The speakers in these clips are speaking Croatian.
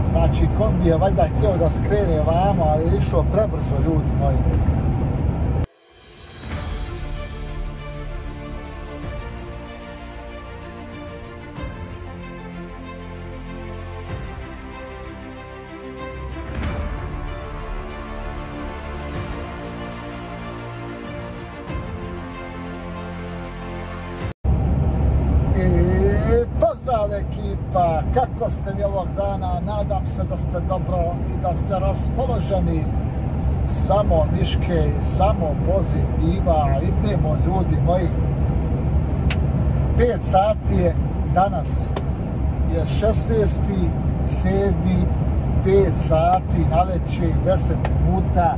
Znači, kombi je valjda htio da skrene vamo, ali je išao prebrzo, ljudi moji. Pozdrav ekipa, kako ste mi ovog dana? Nadam se da ste dobro i da ste raspoloženi. Samo miške i samo pozitiva. Idemo, ljudi moji. 5 sati je danas. Je 16.7. 5 sati na večer, 10 minuta.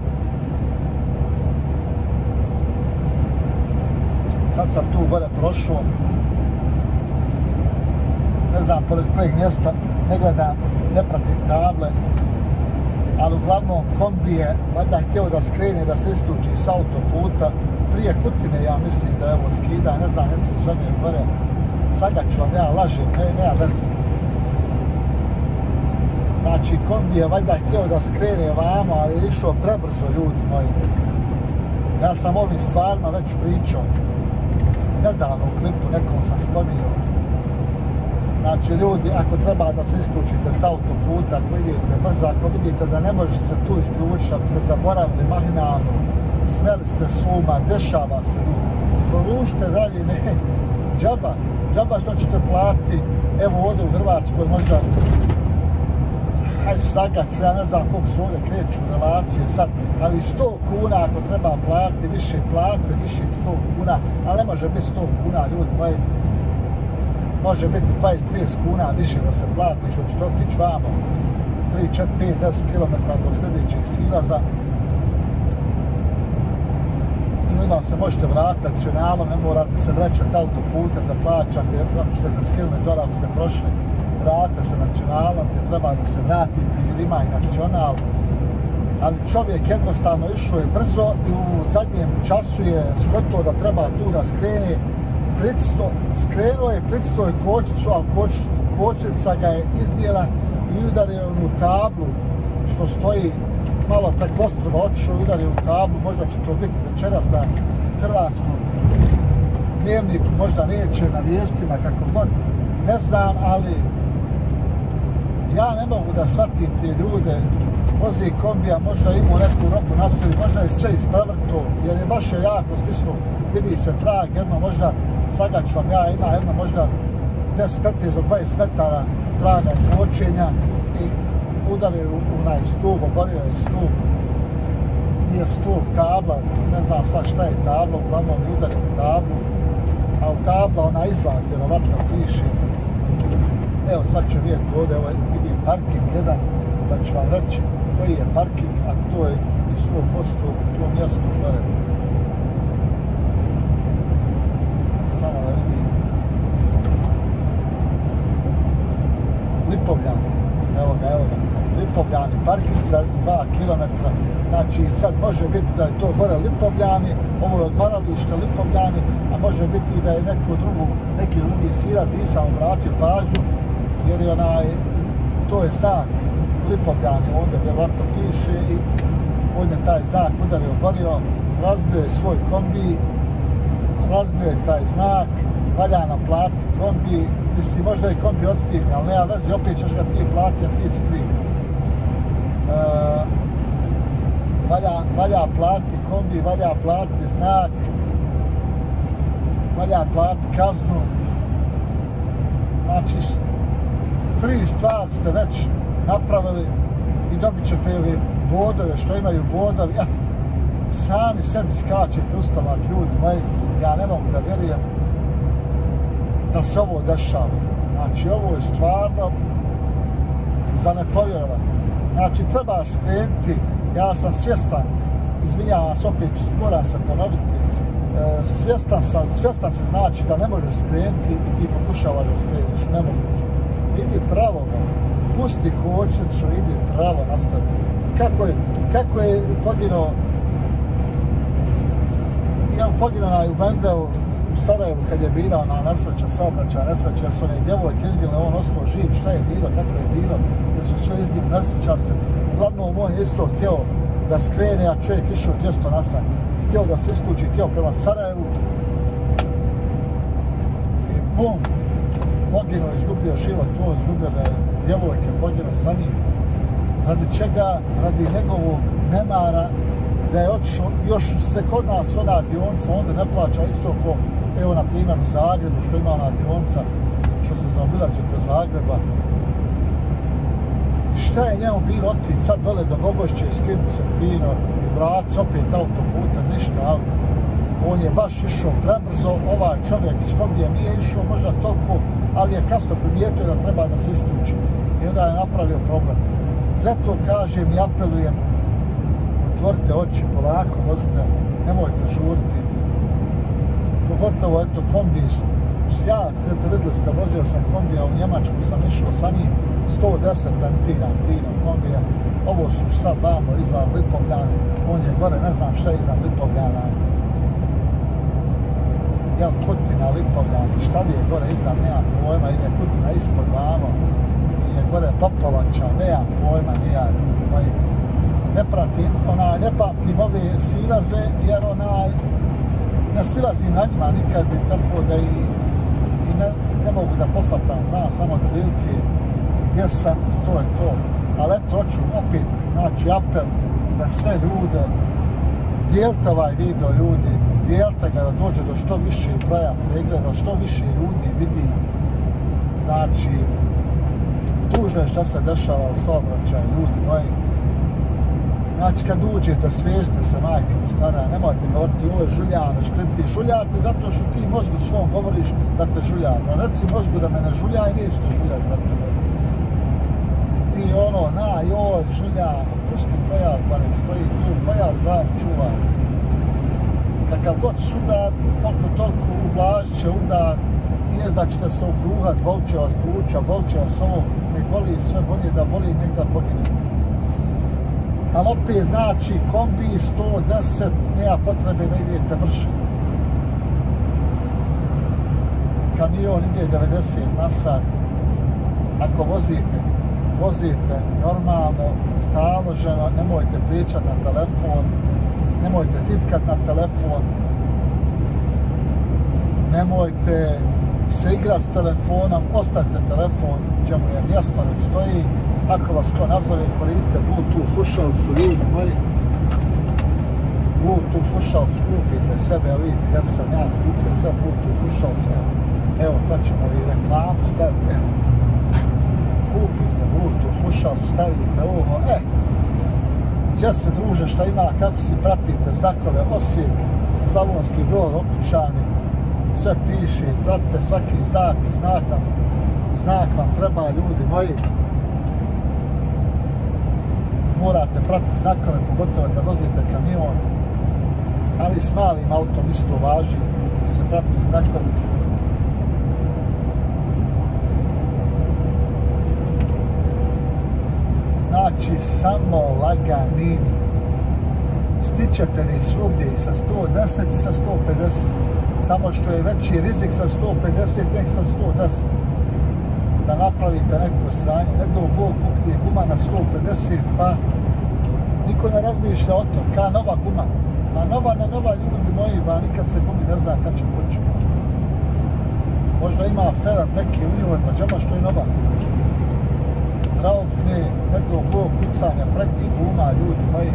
Sad sam tu gore prošao. Ne znam pored kojeg mjesta, ne gledam, ne pratim table, ali uglavnom kombi je valjda htio da skrene, da se isključi s autoputa prije Kutine, ja mislim da je ovo skida, ne znam, neko se zove gore, slagat ću vam, ja lažem, nema veze. Znači, kombi je valjda htio da skrene vamo, ali je išao prebrzo, ljudi moji. Ja sam ovim stvarima već pričao, nedavno u klipu nekom sam spominjao. Znači, ljudi, ako treba da se isključite s autoputa, ako vidite brzo, ako vidite da ne može se tu isključiti, ako ste zaboravili marginalnu, smeli ste suma, dešava se, prorušite dalje, ne, džaba što ćete platiti, evo ovdje u Hrvatskoj možda, hajde slagaću, ja ne znam koliko su ovdje kreću relacije sad, ali 100 kuna ako treba platiti, više platite, više 100 kuna, ali ne može biti 100 kuna, ljudi moji. Može biti 20-30 kuna više da se plati, što ćete otići vamo 3, 4, 5, 10 km do sljedećeg silaza. I onda se možete vratiti nacionalom, ne morate se vraćati autoputem da plaćate, ako ste se skinuli dole, ako ste prošli, vratite se nacionalom gdje treba da se vratite jer ima i nacional. Ali čovjek jednostavno išao je brzo i u zadnjem času je shvatio da treba tu da skrene. Skrenuo je, pritisnuo je kočnicu, ali kočnica ga je izdjela i udario onu tablu što stoji malo preko ostrva, otišao i udario u tablu, možda će to biti večeras na hrvatskom dnevniku, možda neće na vijestima, kako god, ne znam, ali ja ne mogu da shvatim te ljude, vozi kombija, možda imao neku robu na sebi, možda je sve ispravrto, jer je baš jako stisnuo, vidi se trag, jedno možda, slagat ću vam, ja ima jedno možda 10, 15 do 20 metara traga kočenja i udario u onaj stup, oborio je stup, nije stup, tabla, ne znam sad šta je tabla, uglavnom je udario u tablu, a u tabla ona izlaz, vjerovatno piše. Evo sad ću vidjeti ovdje, evo vidim parking jedan, pa ću vam reći koji je parking, a to je i 100% u tom mjestu gore. Samo da vidim. Lipovljani, evo ga. Lipovljani, parking za 2 km. Znači sad može biti da je to gore Lipovljani, ovo je odmaralište Lipovljani, a može biti da je neki drugi sirat, nisam obratio pažnju, jer je to je znak Lipovljani, ovdje vjerovatno piše i ovdje taj znak udario, oborio, razbio je svoj kombi, razbio je taj znak, valja naplatiti kombi, mislim možda je kombi od firme, ali nema veze, opet ćeš ga ti platiti, a ti skri. Valja platiti kombi, valja platiti znak, valja platiti kaznu. Znači, 3 stvari ste već napravili i dobit ćete ove bodove što imaju bodovi. Sami sebi skačete u stomak, ljudi moji. Ja ne mogu da vjerujem da se ovo dešava. Znači, ovo je stvarno za ne povjerovati. Znači, trebaš skrenuti, ja sam svjestan, izvinjavam se opet, moram se ponoviti, svjestan se znači da ne možeš skrenuti i ti pokušavaš da skreniš, ne možeš. Idi pravo, pusti kočnicu, idi pravo, nastavi. Kako je poginuo u BMW-u u Sarajevu kad je bila ona nesreća, saobraćajna nesreća, su one djevojke izginule, on ostao živ, šta je bilo, kako je bilo, jer su sve izdim, ne sjećam se. Uglavnom, on je isto htio da skrene, a čovjek išao 200 na sat. Htio da se isključi, htio prema Sarajevu. I bum, poginuo, izgubio život, to izgubio da je djevojke poginuo sa njim. Radi čega? Radi njegovog nemara, da je otišao, još se kod nas ona dionica onda ne plaća isto ko, evo na primjer u Zagrebu što ima ona dionica što se zaobilazio kroz Zagreba. Šta je njemu bilo otići sad dole do Vogošće, skinuti se fino i vratiti opet autoputa, ništa, ali on je baš išao prebrzo, ovaj čovjek s kombijem nije išao možda toliko, ali je kasno primijetio da treba da se isključi i onda je napravio problem. Zato kažem i apelujem, otvorite oči, polako vozite, nemojte žuriti. Pogotovo, eto, kombi, ja, eto, vidjeli ste, vozio sam kombija u Njemačku, sam išao sa njim, 110 ampiran, fino kombija. Ovo su sad vamo iznad Lipovljane, on je gore, ne znam šta je iznad Lipovljana. Jel, Kutina, Lipovljani, šta li je gore iznad, nemam pojma, ili je Kutina ispod vamo, ili je gore Popovača, nemam pojma, nija, ljudi moji. Ne pamtim ove silaze, jer ne silazim na njima nikad, tako da i ne mogu da pofatam, znam samo otprilike gdje sam i to je to. Ali eto, hoću opet, znači, apel za sve ljude, dijelite ovaj video, ljudi, dijelite ga da dođe do što više broja pregleda, što više ljudi vidi, znači, tužno je šta se dešava u saobraćaju, ljudi moji. Znači, kad uđete, svežite se, majka stara, nemojte govoriti, ovo je žuljano, škripi, žuljate zato što ti mozgu svom govoriš da te žuljano. Reci mozgu da me ne žulja i nećete žuljati, brate. I ti ono, joj, žuljano, pusti pojaz, barem stoji tu, pojaz glavu čuva. Kakav god sudar, koliko toliko ublažit će udar, jest da ćete se okruhat, bolit će vas pluća, bolit će vas ovo, nek boli sve bolje da boli, nek da poginete. Ali opet, znači, kombi 110, nema potrebe da idete brže. Kamion ide 90 na sat. Ako vozite normalno, staloženo, nemojte pričati na telefon, nemojte tipkat na telefon, nemojte se igrati s telefonom, ostavite telefon gdje mu je mjesto, nek stoji. Ako vas ko nazove, koriste Bluetooth slušalicu, ljudi moji. Bluetooth slušalicu, kupite sebe, vidite kako sam ja kupio sve Bluetooth slušalicu. Evo, sad ćemo i reklamu staviti. Kupite Bluetooth slušalicu, stavite ovo. Gdje se druže, šta ima, kako si pratite znakove, Osijek, Slavonski Brod, Okučani, sve piše, pratite svaki znak vam treba, ljudi moji. Morate pratiti znakove, pogotovo kad vozite kamion, ali s malim autom isto važi da se prati znakovi. Znači, samo laganini. Stičete vi svugdje i sa 110 i sa 150. Samo što je veći rizik sa 150 nek sa 110. Da napravite neko sranje, nego Bog pukti je guma na 150, pa niko ne razmišlja o tom, ka nova guma. A nova, ne nova, ljudi moji, ba nikad se gumi ne zna kad će početi. Možda ima aferat neki u njoj, pa džama što je nova. Traufne, nego Bog pucanja, prednjih guma, ljudi moji.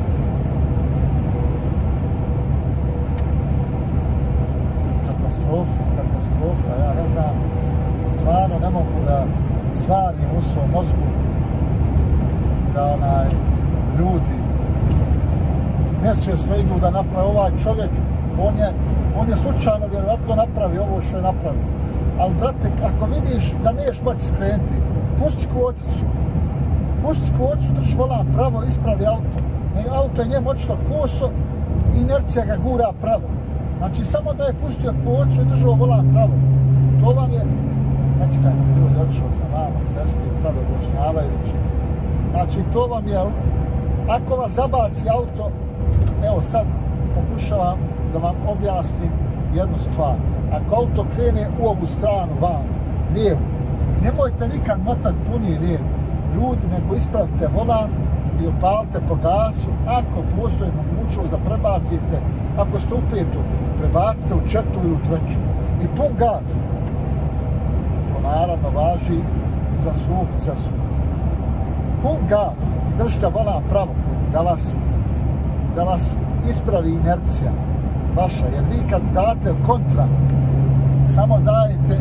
Katastrofa, ja ne znam. Stvarno ne mogu da stvarim u svom mozgu da ljudi nesvjesno idu da naprave ovaj čovjek, on je slučajno vjerovatno napravi ovo što je napravio. Ali brate, ako vidiš da niješ moći skrenuti, pusti kočicu, drži volan pravo, ispravi auto. Auto je njemu očito koso i inercija ga gura pravo. Znači samo da je pustio kočicu i držao volan pravo. To vam je, znači kajte ljudi, otišao sam vamo s ceste, sad objašnjavajući. Znači to vam je, ako vas zabaci auto, evo sad pokušavam da vam objasnim jednu stvar. Ako auto krene u ovu stranu van, lijevu, nemojte nikad motat puni lijevu, ljudi, nego ispravite volan i opalite po gasu, ako postoji mogućnost da prebacite, ako ste u petu, prebacite u četvrtu ili u treću i pun gas. To naravno važi za suhu cestu. Pun gas i držite volan pravo, da vas ispravi inercija vaša, jer vi kad date kontra, samo dajete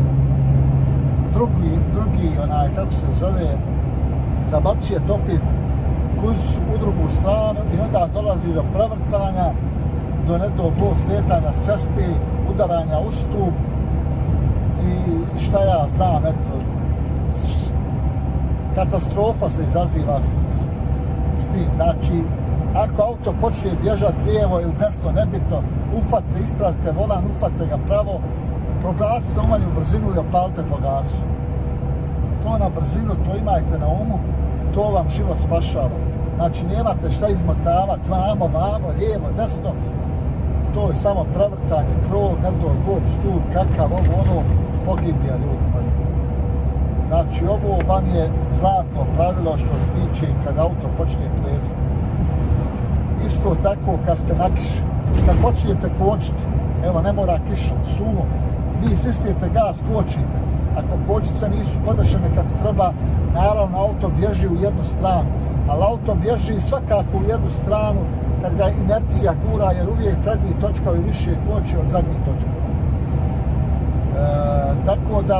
drugi onaj, kako se zove, zabacujete opet guzicu u drugu stranu i onda dolazi do prevrtanja, do Bog sletanja s ceste, udaranja u stup i šta ja znam, eto, katastrofa se izaziva s tim. Znači, ako auto počne bježati lijevo ili desno, nebitno, ufate, ispravite volan, ufate ga pravo, probacite u manju brzinu i opalite po gasu. To na brzinu, to imajte na umu, to vam život spašava. Znači, nemate šta izmotavati, vamo, lijevo, desno, to je samo prevrtanje, krov, Bog, stup, kakav, ono, pogibija ljudi moji. Znači, ovo vam je zlatno pravilo što se tiče kad auto počne plesati. Isto tako kad ste na kiši, kad počnete kočiti, evo ne mora kiša, suvo, vi sistijete gas, kočite. Ako kočice nisu podešene kako treba, naravno auto bježi u jednu stranu, ali auto bježi svakako u jednu stranu kad ga inercija gura, jer uvijek prednji točkovi više koči od zadnjih točkova. Tako da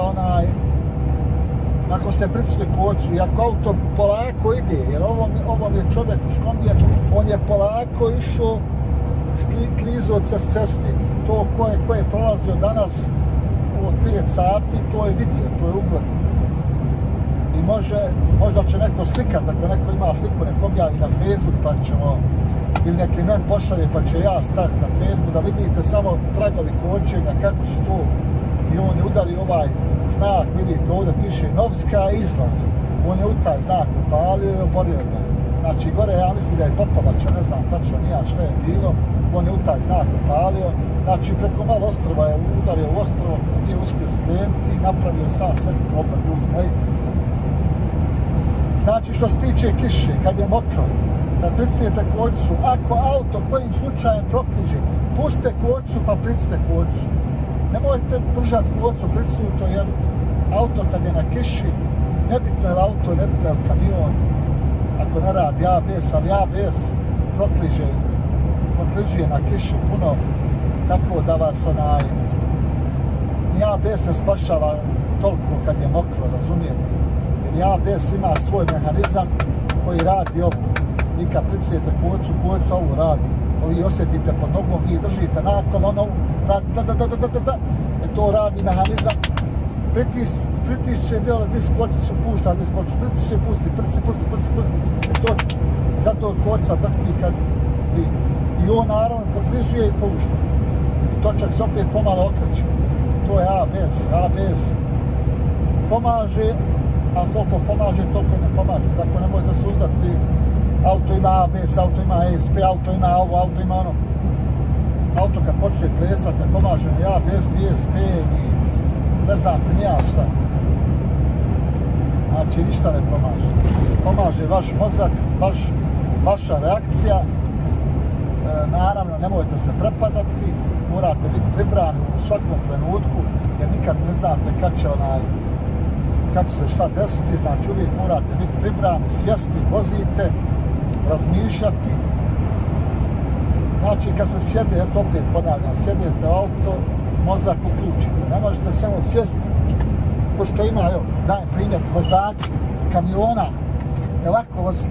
ako ste pritisli koču i ako auto polako ide, jer ovom je čovjek uz kombijem, on je polako išao klizo od ceste. To ko je prolazio danas od 5 sati, to je vidio, to je ugledno. I možda će neko slikati, ako neko ima sliku, nek objavi na Facebook, pa ćemo, ili neki men pošalje, pa će ja staviti na Facebook, da vidite samo tragovi kočenja, kako su to. I on je udario ovaj znak, vidite ovdje piše Novska izlaz. On je u taj znak upalio i oborio ga. Znači gore ja mislim da je Popovača, ne znam tačno nija šta je bilo, on je u taj znak upalio. Znači preko malo ostrova je udario u ostrovo, nije uspio skrenuti i napravio sam sebi problem, ljudi moji. Znači što se tiče kiše, kad je mokro, kad pritisnete kočicu, ako auto kojim slučajem prokliže, pustite kočicu pa pritisnite kočicu. Nemojte držati kočicu pritisnuto, jer auto kad je na kiši, nebitno je auto, nebitno je kamion, ako ne radi ABS, ali ABS prokližuje na kiši puno, tako da vas ni ABS ne spašava toliko kad je mokro, razumijete? Jer ABS ima svoj mehanizam koji radi ovo. Vi kad pritisnete kočicu, kočica ovo radi. Vi osjetite pod nogom, vi držite nakon, ono radi da. To radi mehanizam. Pritišće djelo disk pločicu, pušta disk pločicu, pritišće, pusti. Zato kočica drhti kad vi. I on naravno prokližuje i pušta. I točak se opet pomalo okreće. To je ABS. Pomaže, a koliko pomaže, toliko ne pomaže. Tako nemojte se uzdati. Auto ima ABS, auto ima ESP, auto ima ovo, auto ima ono. Auto kad počne plesat ne pomaže ni ABS, ni ESP, ni ne znam ni ja šta. Znači ništa ne pomaže. Pomaže vaš mozak, vaša reakcija. Naravno nemojte se prepadati, morate biti pribrani u svakom trenutku, jer nikad ne znate kad će se šta desiti, znači uvijek morate biti pribrani, svjesni, vozite, razmišljati. Znači kad se sjede, eto opet ponavljam, sjedete u auto, mozak uključite, ne možete samo sjesti, ko što ima, evo, dajem primjer, vozači kamiona, ovako vozi.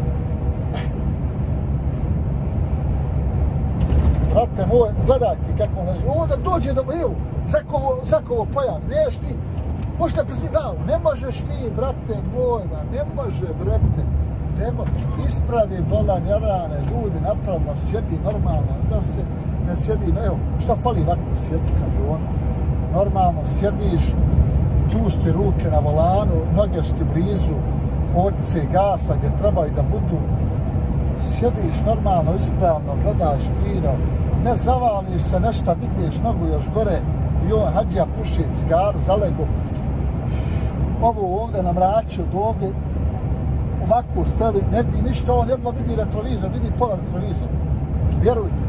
Brate moj, gledajte kako on leži, onda dođe do evo, zakovo pojas, niješ ti, možete prezidati, ne možeš ti, brate moj, ne može, brate. Ispravi volan, jarane, ljudi napravili da sjedi normalno, da se ne sjedi, evo, šta fali ovako sjedi kamion, normalno sjediš, tu su ti ruke na volanu, noge su ti blizu, kočice i gasa gdje trebaju da budu, sjediš normalno, ispravno, gledaš fino, ne zavališ se nešto, digneš nogu još gore i on hađija puši cigaru, zalegu, ovo ovdje na mraču, ovdje, ovako stavi, ne vidi ništa, on jedva vidi retrovizor, vidi pola retrovizor. Vjerujte.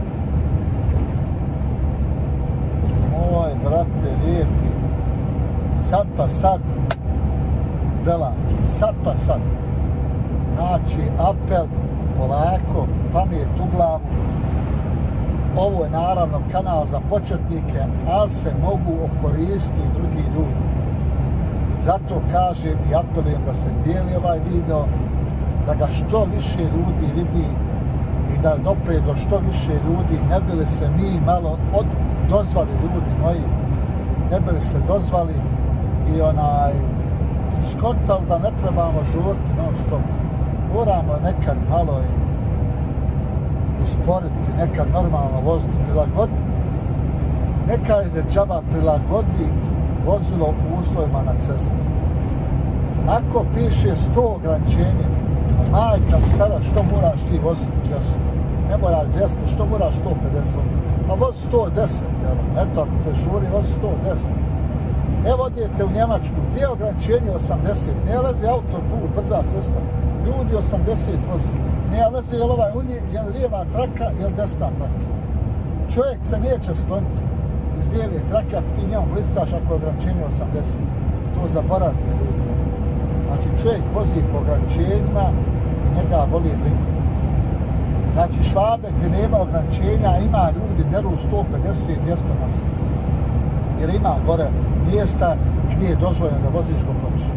Moj, brate, lijepi. Sad pa sad. Bela, sad pa sad. Znači, apel, polako, pamet u glavu. Ovo je naravno kanal za početnike, ali se mogu okoristiti i drugi ljudi. Zato kažem i apelujem da se dijeli ovaj video, da ga što više ljudi vidi i da dopre do što više ljudi, ne bi li se mi malo dozvali, ljudi moji, ne bi li se dozvali i skontali da ne trebamo žurti non stop. Moramo nekad malo i usporiti, nekad normalno voziti, prilagoditi. Neka je za džaba prilagodi vozilo u uslovima na cesti. Ako piše 100 ograničenje, majka mi tada što moraš ti voziti 200? Ne moraš 200, što moraš 150? Pa vozi 110, jel? Eto, ako se žuri, vozi 110. Evo odijete u Njemačku, gdje je ograničenje 80? Nije veze autoput, brza cesta. Ljudi 80 vozi. Nije veze je li lijeva traka, je li desna traka. Čovjek se neće skloniti iz lijeve trake ako ti njemu blicaš ako je ograničenje 80. To zaboravite, ljudi. Znači čovjek vozi po ograničenjima i njega boli brigu. Znači Švabe gdje nema ograničenja, ima ljudi deru 150-200 na se. Jer ima gore mjesta gdje je dozvoljeno da voziš kako hoćeš.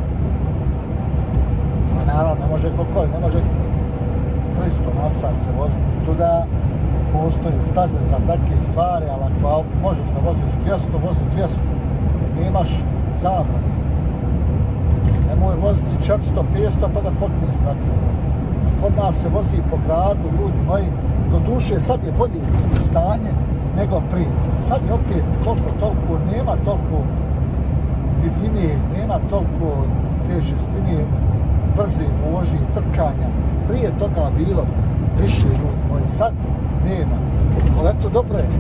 A naravno ne može koliko, ne može 300 na sat se voziti. Tuda postoje staze za takve stvari, ali ako možeš da voziš 200, vozi 200. Nemaš zabranu. Nemoj voziti 400, 500 pa da pokriješ, brate. Kod nas se vozi po gradu, ljudi moji. Do duše sad je bolje stanje nego prije. Sad je opet koliko toliko, nema toliko divljine, nema toliko te žestine, brze vožnje, trkanja. Prije toga bilo više, ljudi moji, sad nema. Ali eto, dobro je.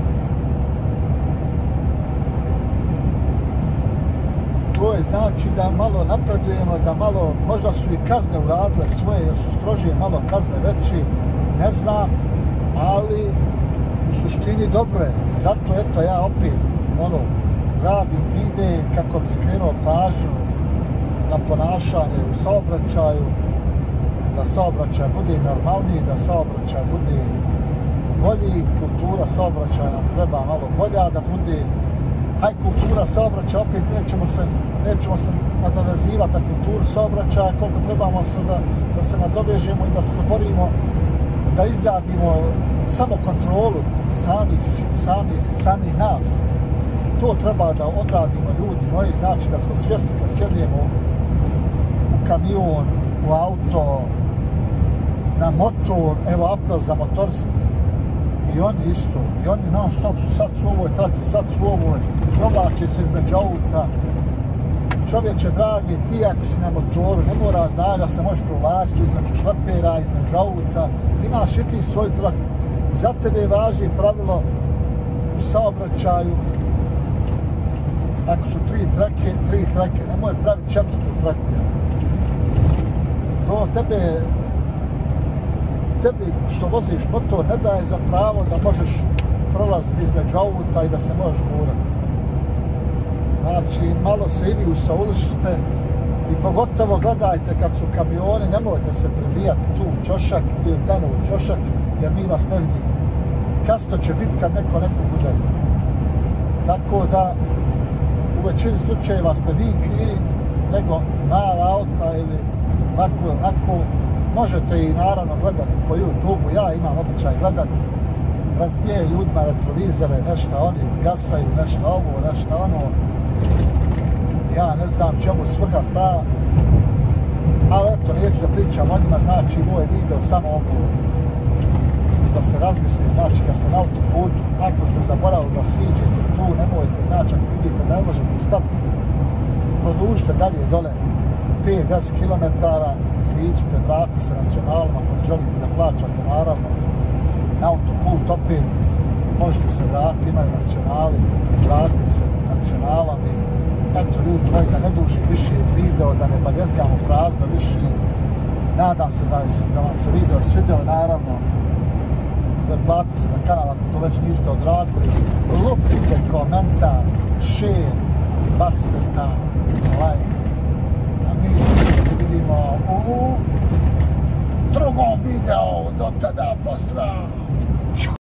To je znači da malo napredujemo, da malo, možda su i kazne uradile svoje, jer su strožije malo kazne veći, ne znam, ali u suštini dobro je. Zato eto ja opet radim videe kako bi skrenuo pažnju na ponašanje u saobraćaju, da saobraćaj bude normalniji, da saobraćaj bude bolji, kultura saobraćaja nam treba malo bolja da bude. Aj kultura saobraćaja, opet nećemo se nadovezivati na kulturu saobraćaja, koliko trebamo da se nadovežemo i da se borimo, da izgradimo samo kontrolu samih nas. To treba da odradimo, ljudi moji, znači da smo svjesni kad sjedimo u kamion, u auto, na motor, evo apel za motoriste. I oni isto, i oni non stop su, sad su u ovoj traci, sad su u ovoj, provlače se između auta. Čovječe dragi, ti ako si na motoru, ne mora znati da se možeš provlačiti između šlepera, između auta, imaš i ti svoj trak. Za tebe važi pravilo u saobraćaju, ako su tri trake, nemoj praviti 4. traku. To tebe što voziš motor ne daje za pravo da možeš prolaziti između auta i da se možeš gurati. Znači, malo se i vi usaulišite i pogotovo gledajte kad su kamioni, nemojte se pribijati tu u ćošak ili tamo u ćošak, jer mi vas ne vidimo. Kasno će biti kad neko udari. Tako da, u većini slučajeva ste vi krivi, nego mala auta ili ovako. Možete i naravno gledati po YouTube-u, ja imam običaj gledati, razbijaju ljudima retrovizore, nešto oni gasaju, nešto ovo, nešto ono. Ja ne znam čemu svrha ta, ali eto, neću da pričam o njima, znači moj video samo ovo. Da se razmisli, znači kad ste na autoputu, ako ste zaboravili da siđete tu, nemojte, znači ako vidite da ne možete stati, produžite dalje dole 5-10 km, siđite, vratite se nacionalom ako ne želite da plaćate, naravno. Na autoput opet možete se vratiti, imaju nacionali, vratite se nacionalom i eto ljudi moji, da ne dužim više video, da ne baljezgamo prazno više. Nadam se da vam se video svidio, naravno. Pretplatite se na kanal ako to već niste odradili. Lupite komentar, share i bacite taj like. A mi se vidimo u drugom videu. Do tada, pozdrav!